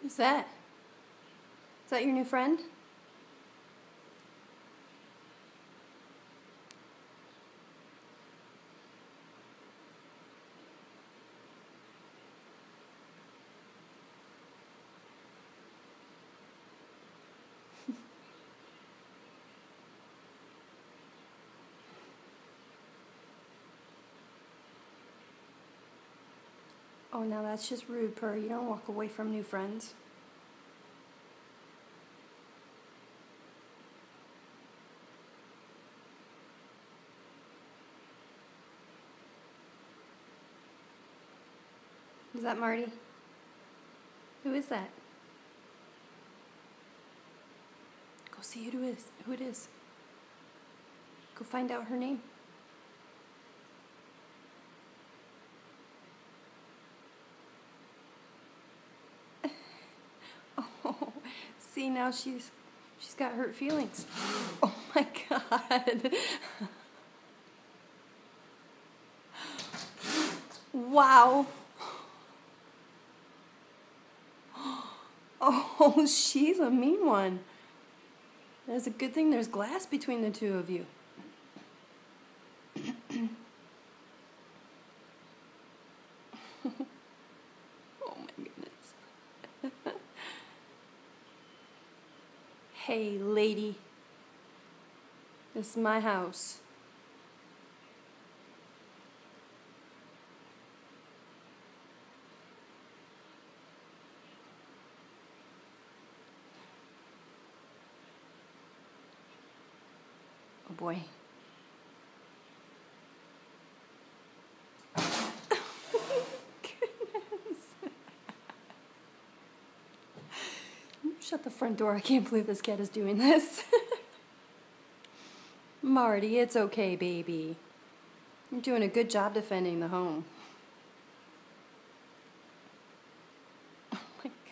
Who's that? Is that your new friend? Oh, now that's just rude, Purr. You don't walk away from new friends. Is that Marty? Who is that? Go see who it is. Go find out her name. Oh, see, now she's got hurt feelings. Oh my God. Wow. Oh, she's a mean one. It's a good thing there's glass between the two of you. Oh my goodness. Hey, lady. This is my house. Oh boy. Shut the front door. I can't believe this cat is doing this. Marty, it's okay, baby. You're doing a good job defending the home. Oh my God.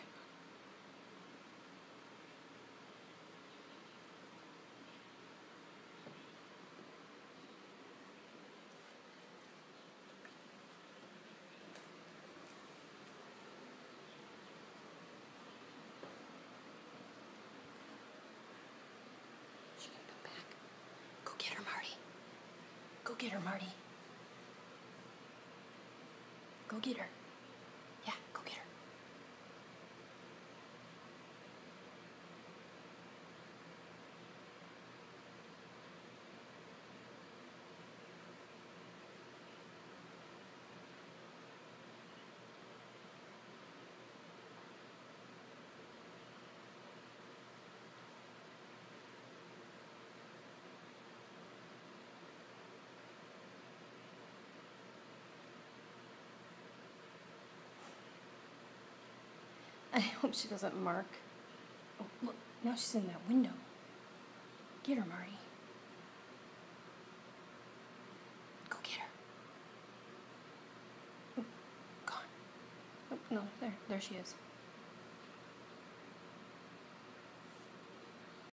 She can come back. Go get her, Marty. Go get her, Marty. Go get her. Yeah, go get her. I hope she doesn't mark. Oh, look, now she's in that window. Get her, Marty. Go get her. Oh, gone. Oh, no, there she is.